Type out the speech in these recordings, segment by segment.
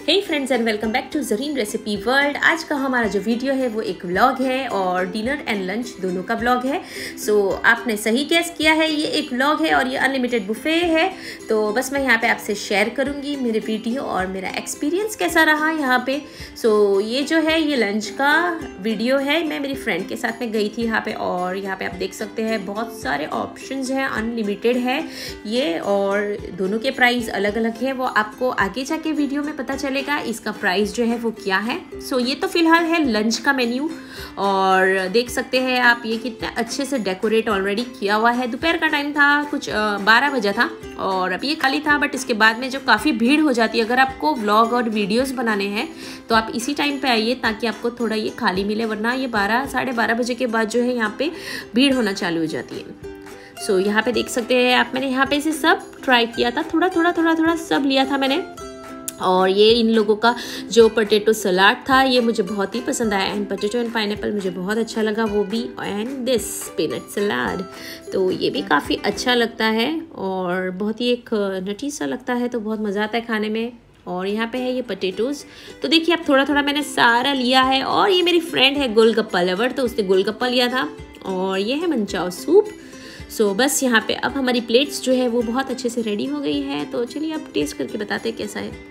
Hey friends and welcome back to Zareen recipe world. आज का हमारा जो वीडियो है वो एक व्लॉग है और डिनर एंड लंच दोनों का व्लॉग है। सो आपने सही गेस किया है, ये एक व्लॉग है और ये अनलिमिटेड बुफे है। तो बस मैं यहाँ पे आपसे शेयर करूँगी मेरे वीडियो और मेरा एक्सपीरियंस कैसा रहा यहाँ पे। सो ये जो है ये लंच का वीडियो है। मैं मेरी फ्रेंड के साथ में गई थी यहाँ पे और यहाँ पे आप देख सकते हैं बहुत सारे ऑप्शंस हैं, अनलिमिटेड है ये और दोनों के प्राइस अलग अलग है। वो आपको आगे जाके वीडियो में पता चलेगा इसका प्राइस जो है वो क्या है। सो ये तो फिलहाल है लंच का मेन्यू और देख सकते हैं आप ये कितना अच्छे से डेकोरेट ऑलरेडी किया हुआ है। दोपहर का टाइम था, कुछ 12 बजा था और अब ये खाली था, बट इसके बाद में जो काफ़ी भीड़ हो जाती है। अगर आपको व्लॉग और वीडियोस बनाने हैं तो आप इसी टाइम पे आइए ताकि आपको थोड़ा ये खाली मिले, वरना ये 12 साढ़े 12 बजे के बाद जो है यहाँ पे भीड़ होना चालू हो जाती है। सो यहाँ पे देख सकते हैं आप, मैंने यहाँ पे इसे सब ट्राई किया था, थोड़ा सब लिया था मैंने। और ये इन लोगों का जो पोटैटो सलाद था ये मुझे बहुत ही पसंद आया एंड पोटैटो एंड पाइनएप्पल मुझे बहुत अच्छा लगा वो भी, एंड दिस पीनट सलाद तो ये भी काफ़ी अच्छा लगता है और बहुत ही एक नटी सा लगता है, तो बहुत मज़ा आता है खाने में। और यहाँ पे है ये पोटैटोज़, तो देखिए अब थोड़ा मैंने सारा लिया है। और ये मेरी फ्रेंड है गोलगप्पा लवर, तो उसने गोलगप्पा लिया था। और ये है मंचाओ सूप। सो बस यहाँ पे अब हमारी प्लेट्स जो है वो बहुत अच्छे से रेडी हो गई है। तो चलिए अब टेस्ट करके बताते हैं कैसा है।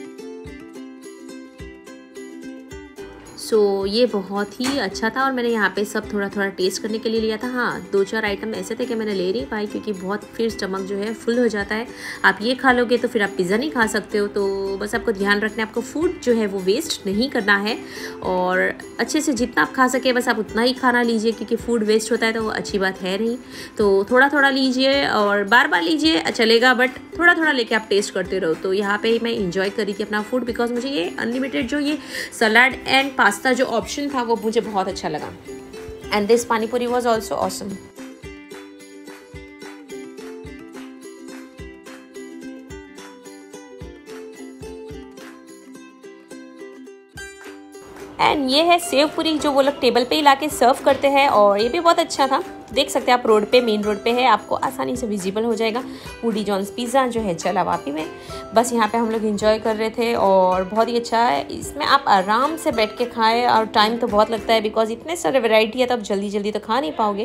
सो ये बहुत ही अच्छा था और मैंने यहाँ पे सब थोड़ा टेस्ट करने के लिए लिया था। हाँ, 2-4 आइटम ऐसे थे कि मैंने ले नहीं पाई क्योंकि बहुत फिर स्टमक जो है फुल हो जाता है। आप ये खा लोगे तो फिर आप पिज़्ज़ा नहीं खा सकते हो। तो बस आपको ध्यान रखना है, आपको फूड जो है वो वेस्ट नहीं करना है और अच्छे से जितना आप खा सके बस आप उतना ही खाना लीजिए, क्योंकि फूड वेस्ट होता है तो वो अच्छी बात है नहीं। तो थोड़ा लीजिए और बार लीजिए चलेगा, बट थोड़ा लेके आप टेस्ट करते रहो। तो यहाँ पे मैं इंजॉय करी थी अपना फूड बिकॉज मुझे ये अनलिमिटेड जो ये सलाद एंड पास्ता जो ऑप्शन था वो मुझे बहुत अच्छा लगा। And this panipuri was also awesome. And ये है सेव पूरी जो वो लोग टेबल पे ही लाके सर्व करते हैं और ये भी बहुत अच्छा था। देख सकते हैं आप रोड पे, मेन रोड पे है, आपको आसानी से विजिबल हो जाएगा। वुडी जॉन्स पिज़्ज़ा जो है जलावापी में। बस यहाँ पे हम लोग एंजॉय कर रहे थे और बहुत ही अच्छा है। इसमें आप आराम से बैठ के खाएं और टाइम तो बहुत लगता है बिकॉज इतने सारे वैरायटी है तो आप जल्दी तो खा नहीं पाओगे।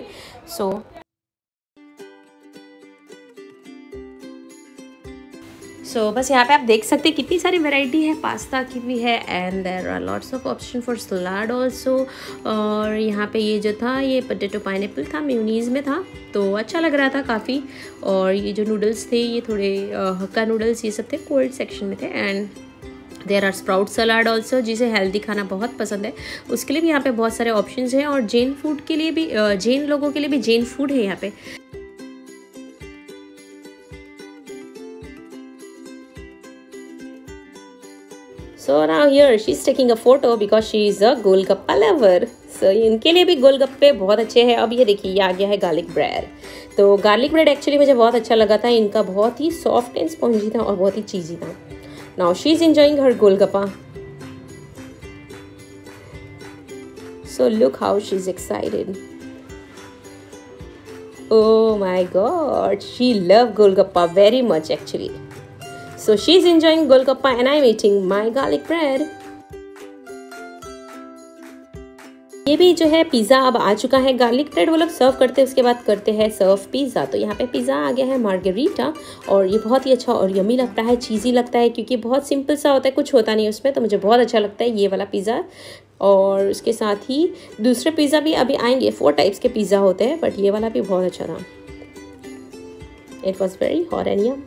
सो बस यहाँ पे आप देख सकते हैं कितनी सारी वैरायटी है, पास्ता की भी है and there are lots of option for salad also. और यहाँ पे ये जो था ये पोटैटो पाइनएप्पल था, मेयोनीज में था, तो अच्छा लग रहा था काफ़ी। और ये जो नूडल्स थे ये थोड़े हक्का नूडल्स ये सब थे, कोल्ड सेक्शन में थे। And there are sprout salad also, जिसे हेल्दी खाना बहुत पसंद है उसके लिए भी यहाँ पे बहुत सारे ऑप्शन हैं। और जैन फूड के लिए भी, जैन लोगों के लिए भी जैन फूड है यहाँ पे। So now here she's taking a photo because she is a golgappa lover. So इनके लिए भी गोलगप्पे बहुत अच्छे हैं। अब ये देखिए ये आ गया है गार्लिक ब्रेड। तो गार्लिक ब्रेड एक्चुअली मुझे बहुत अच्छा लगा था, इनका बहुत ही सॉफ्ट एंड स्पॉन्जी था और बहुत ही चीज़ी था। Now she is enjoying her golgappa. So look how she's excited. Oh my God, she loved golgappa very much actually. So she's enjoying golgappa and I'm eating my garlic bread. ये भी जो है pizza अब आ चुका है। गार्लिक ब्रेड वो लोग सर्व करते हैं, उसके बाद करते हैं सर्व पिज़्ज़ा। तो यहाँ पे पिज़्ज़ा आ गया है मार्गरीटा और ये बहुत ही अच्छा और यमी लगता है, चीज़ी लगता है क्योंकि बहुत सिंपल सा होता है, कुछ होता नहीं उसमें। तो मुझे बहुत अच्छा लगता है ये वाला पिज़्ज़ा। और उसके साथ ही दूसरे पिज़्ज़ा भी अभी आएंगे, 4 टाइप्स के पिज़्ज़ा होते हैं, बट ये वाला भी बहुत अच्छा था। It was very hot and yum.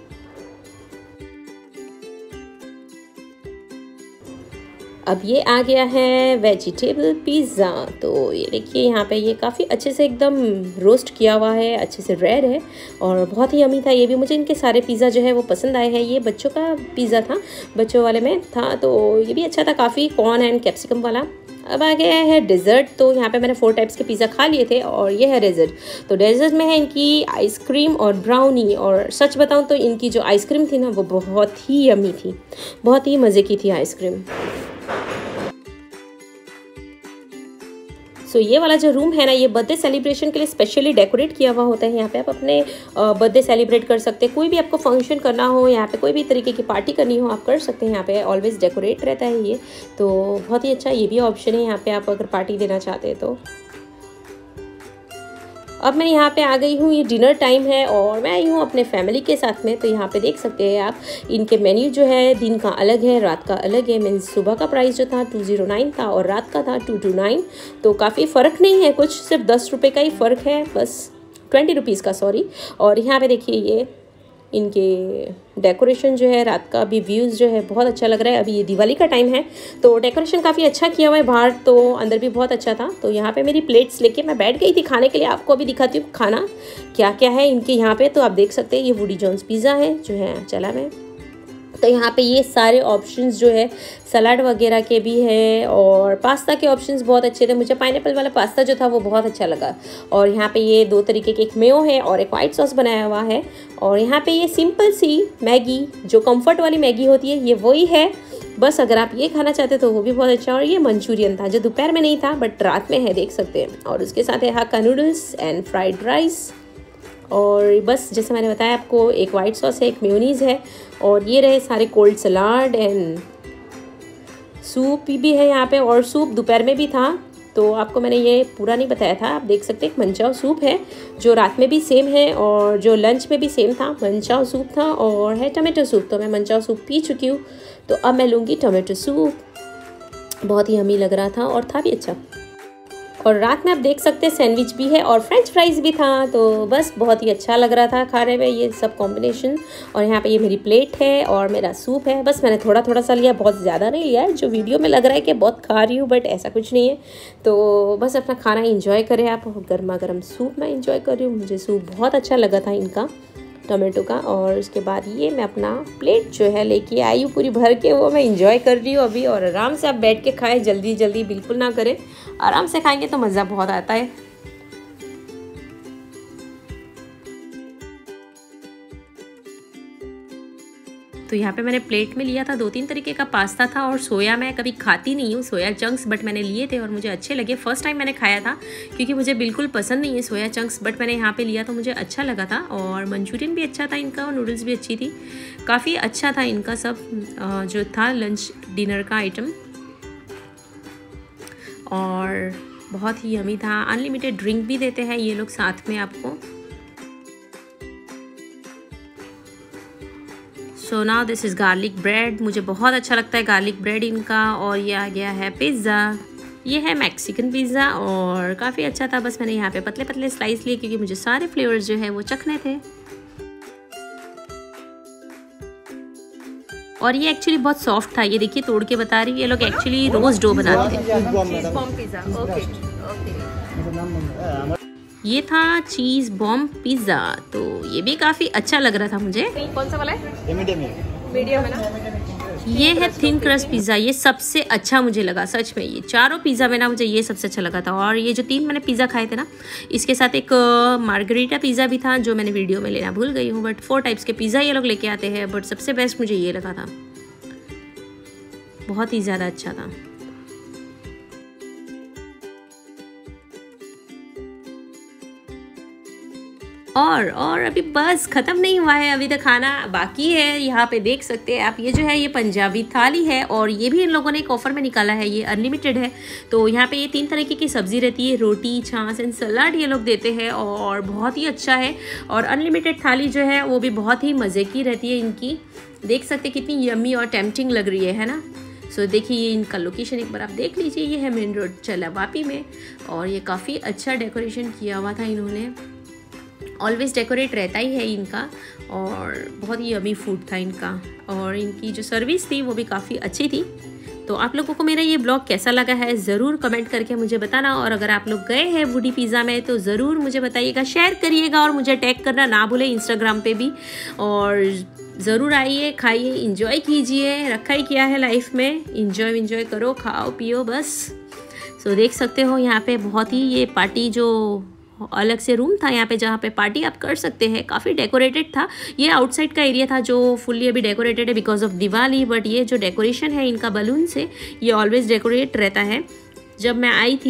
अब ये आ गया है वेजिटेबल पिज़्ज़ा। तो ये देखिए यहाँ पे ये काफ़ी अच्छे से एकदम रोस्ट किया हुआ है, अच्छे से रेड है और बहुत ही यमी था ये भी। मुझे इनके सारे पिज़्ज़ा जो है वो पसंद आए हैं। ये बच्चों का पिज़्ज़ा था, बच्चों वाले में था, तो ये भी अच्छा था काफ़ी, कॉर्न एंड कैप्सिकम वाला। अब आ गया है डेजर्ट। तो यहाँ पे मैंने 4 टाइप्स के पिज़्ज़ा खा लिए थे और ये है डेजर्ट। तो डेजर्ट में है इनकी आइसक्रीम और ब्राउनी। और सच बताऊँ तो इनकी जो आइसक्रीम थी ना वो बहुत ही यमी थी, बहुत ही मज़े की थी आइसक्रीम। सो ये वाला जो रूम है ना, ये बर्थडे सेलिब्रेशन के लिए स्पेशली डेकोरेट किया हुआ होता है। यहाँ पे आप अपने बर्थडे सेलिब्रेट कर सकते हैं, कोई भी आपको फंक्शन करना हो, यहाँ पे कोई भी तरीके की पार्टी करनी हो आप कर सकते हैं। यहाँ पे ऑलवेज डेकोरेट रहता है ये, तो बहुत ही अच्छा ये भी ऑप्शन है यहाँ पे आप अगर पार्टी देना चाहते हैं तो। अब मैं यहाँ पे आ गई हूँ, ये डिनर टाइम है और मैं आई हूँ अपने फैमिली के साथ में। तो यहाँ पे देख सकते हैं आप, इनके मेन्यू जो है दिन का अलग है, रात का अलग है। मीन्स सुबह का प्राइस जो था 209 था और रात का था 229। तो काफ़ी फ़र्क नहीं है कुछ, सिर्फ 10 रुपये का ही फ़र्क है, बस 20 रुपीज़ का, सॉरी। और यहाँ पे देखिए ये इनके डेकोरेशन जो है, रात का भी व्यूज़ जो है बहुत अच्छा लग रहा है। अभी ये दिवाली का टाइम है तो डेकोरेशन काफ़ी अच्छा किया हुआ है बाहर, तो अंदर भी बहुत अच्छा था। तो यहाँ पे मेरी प्लेट्स लेके मैं बैठ गई थी खाने के लिए। आपको अभी दिखाती हूँ खाना क्या क्या है इनके यहाँ पे। तो आप देख सकते हैं ये वुडी जॉन्स पिज़्ज़ा है जो है चला में। तो यहाँ पे ये सारे ऑप्शंस जो है सलाद वगैरह के भी है और पास्ता के ऑप्शंस बहुत अच्छे थे। मुझे पाइनएप्पल वाला पास्ता जो था वो बहुत अच्छा लगा। और यहाँ पे ये 2 तरीके के, एक मेयो है और एक वाइट सॉस बनाया हुआ है। और यहाँ पे ये सिंपल सी मैगी, जो कंफर्ट वाली मैगी होती है, ये वही है। बस अगर आप ये खाना चाहते तो वो भी बहुत अच्छा। और ये मंचूरियन था जो दोपहर में नहीं था बट रात में है, देख सकते हैं। और उसके साथ है hakka noodles and fried rice. और बस जैसे मैंने बताया आपको, एक वाइट सॉस है, एक मेयोनीज़ है और ये रहे सारे कोल्ड सलाद एंड सूप भी है यहाँ पे। और सूप दोपहर में भी था, तो आपको मैंने ये पूरा नहीं बताया था। आप देख सकते हैं एक मंचाओ सूप है जो रात में भी सेम है और जो लंच में भी सेम था। मंचाओ सूप था और है टमाटो सूप। तो मैं मंचाओ सूप पी चुकी हूँ, तो अब मैं लूँगी टमाटो सूप। बहुत ही यम्मी लग रहा था और था भी अच्छा। और रात में आप देख सकते हैं सैंडविच भी है और फ्रेंच फ्राइज़ भी था। तो बस बहुत ही अच्छा लग रहा था खाने में ये सब कॉम्बिनेशन। और यहाँ पे ये मेरी प्लेट है और मेरा सूप है। बस मैंने थोड़ा थोड़ा सा लिया, बहुत ज़्यादा नहीं लिया है। जो वीडियो में लग रहा है कि बहुत खा रही हूँ, बट ऐसा कुछ नहीं है। तो बस अपना खाना इंजॉय करें आप। गर्मा गर्म सूप मैं इंजॉय कर रही हूँ, मुझे सूप बहुत अच्छा लगा था इनका टमाटो का। और उसके बाद ये मैं अपना प्लेट जो है लेके आई हूँ पूरी भर के, वो मैं इंजॉय कर रही हूँ अभी। और आराम से आप बैठ के खाएं, जल्दी जल्दी बिल्कुल ना करें, आराम से खाएंगे तो मज़ा बहुत आता है। तो यहाँ पे मैंने प्लेट में लिया था 2-3 तरीके का पास्ता था। और सोया मैं कभी खाती नहीं हूँ, सोया चंक्स, बट मैंने लिए थे और मुझे अच्छे लगे। फर्स्ट टाइम मैंने खाया था क्योंकि मुझे बिल्कुल पसंद नहीं है सोया चंक्स, बट मैंने यहाँ पे लिया तो मुझे अच्छा लगा था। और मंचूरियन भी अच्छा था इनका और नूडल्स भी अच्छी थी, काफ़ी अच्छा था इनका सब जो था लंच डिनर का आइटम। और बहुत ही यमी था। अनलिमिटेड ड्रिंक भी देते हैं ये लोग साथ में आपको। So now this is garlic bread. मुझे बहुत अच्छा लगता है गार्लिक ब्रेड इनका। और ये आ गया है पिज़्ज़ा, ये है मैक्सिकन पिज़्ज़ा और काफ़ी अच्छा था। बस मैंने यहाँ पे पतले पतले स्लाइस लिए क्योंकि मुझे सारे फ्लेवर्स जो है वो चखने थे। और ये एक्चुअली बहुत सॉफ्ट था, ये देखिए तोड़ के बता रही हूँ। ये लोग एक्चुअली रोज डो बनाते हैं। ये था चीज़ बॉम्ब पिज़्ज़ा, तो ये भी काफ़ी अच्छा लग रहा था मुझे। कौन सा वाला है? मीडियम है ना। ये है थिन क्रस्ट पिज़्ज़ा, ये सबसे अच्छा मुझे लगा सच में। ये चारों पिज़्ज़ा में ना मुझे ये सबसे अच्छा लगा था। और ये जो 3 मैंने पिज़्ज़ा खाए थे ना, इसके साथ एक मार्गरीटा पिज़्ज़ा भी था जो मैंने वीडियो में लेना भूल गई हूँ। बट 4 टाइप्स के पिज़्ज़ा ये लोग लेके आते हैं, बट सबसे बेस्ट मुझे ये लगा था, बहुत ही ज़्यादा अच्छा था। और अभी बस ख़त्म नहीं हुआ है, अभी तक खाना बाकी है। यहाँ पे देख सकते हैं आप, ये जो है ये पंजाबी थाली है और ये भी इन लोगों ने एक ऑफ़र में निकाला है, ये अनलिमिटेड है। तो यहाँ पे ये 3 तरीके की सब्ज़ी रहती है, रोटी, छाछ एंड सलाद ये लोग देते हैं और बहुत ही अच्छा है। और अनलिमिटेड थाली जो है वो भी बहुत ही मज़े की रहती है इनकी। देख सकते कितनी यम्मी और टेम्पटिंग लग रही है ना। सो देखिए ये इनका लोकेशन एक बार आप देख लीजिए, ये है मेन रोड चला वापी में। और ये काफ़ी अच्छा डेकोरेशन किया हुआ था इन्होंने, ऑलवेज डेकोरेट रहता ही है इनका। और बहुत ही यमी फूड था इनका और इनकी जो सर्विस थी वो भी काफ़ी अच्छी थी। तो आप लोगों को मेरा ये ब्लॉग कैसा लगा है ज़रूर कमेंट करके मुझे बताना। और अगर आप लोग गए हैं वुडी पिज़्ज़ा में तो ज़रूर मुझे बताइएगा, शेयर करिएगा और मुझे टैग करना ना भूलें इंस्टाग्राम पे भी। और ज़रूर आइए, खाइए, इंजॉय कीजिए, रखा ही किया है लाइफ में, इंजॉय करो, खाओ पियो बस। सो देख सकते हो यहाँ पे बहुत ही ये पार्टी जो अलग से रूम था यहाँ पे जहाँ पे पार्टी आप कर सकते हैं, काफ़ी डेकोरेटेड था। ये आउटसाइड का एरिया था जो फुल्ली अभी डेकोरेटेड है बिकॉज ऑफ दिवाली, बट ये जो डेकोरेशन है इनका बलून से, ये ऑलवेज डेकोरेट रहता है। जब मैं आई थी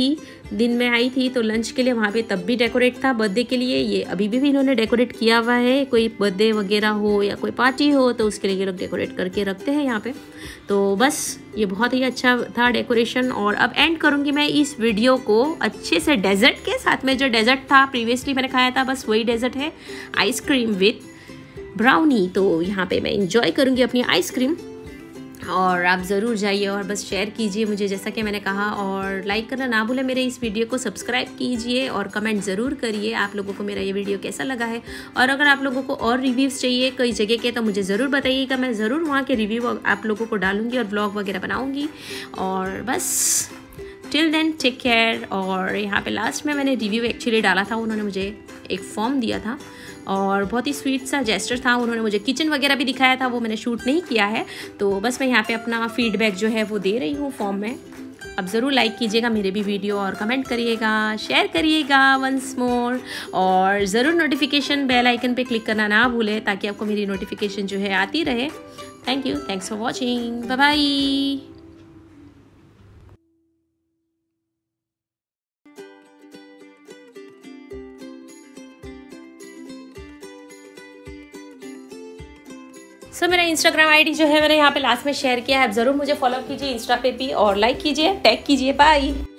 दिन में आई थी तो लंच के लिए वहाँ पे तब भी डेकोरेट था बर्थडे के लिए। ये अभी भी इन्होंने डेकोरेट किया हुआ है, कोई बर्थडे वगैरह हो या कोई पार्टी हो तो उसके लिए ये लोग डेकोरेट करके रखते हैं यहाँ पे। तो बस ये बहुत ही अच्छा था डेकोरेशन। और अब एंड करूँगी मैं इस वीडियो को अच्छे से डेजर्ट के साथ में। जो डेजर्ट था प्रीवियसली मैंने खाया था बस वही डेजर्ट है, आइसक्रीम विथ ब्राउनी। तो यहाँ पे मैं इंजॉय करूँगी अपनी आइसक्रीम और आप ज़रूर जाइए और बस शेयर कीजिए मुझे जैसा कि मैंने कहा, और लाइक करना ना भूलें मेरे इस वीडियो को, सब्सक्राइब कीजिए और कमेंट ज़रूर करिए आप लोगों को मेरा ये वीडियो कैसा लगा है। और अगर आप लोगों को और रिव्यूज़ चाहिए कई जगह के तो मुझे ज़रूर बताइएगा, मैं ज़रूर वहाँ के रिव्यू आप लोगों को डालूँगी और ब्लॉग वगैरह बनाऊँगी। और बस टिल देन टेक केयर। और यहाँ पे लास्ट में मैंने रिव्यू एक्चुअली डाला था, उन्होंने मुझे एक फॉर्म दिया था और बहुत ही स्वीट सा जेस्चर था। उन्होंने मुझे किचन वगैरह भी दिखाया था, वो मैंने शूट नहीं किया है। तो बस मैं यहाँ पे अपना फीडबैक जो है वो दे रही हूँ फॉर्म में। अब ज़रूर लाइक कीजिएगा मेरे भी वीडियो और कमेंट करिएगा, शेयर करिएगा वंस मोर, और ज़रूर नोटिफिकेशन बेल आइकन पे क्लिक करना ना भूलें ताकि आपको मेरी नोटिफिकेशन जो है आती रहे। Thank you, thanks for watching, bye bye. मेरा इंस्टाग्राम आईडी जो है मैंने यहाँ पे लास्ट में शेयर किया है, आप ज़रूर मुझे फॉलो कीजिए इंस्टा पे भी और लाइक कीजिए, टैग कीजिए। बाय।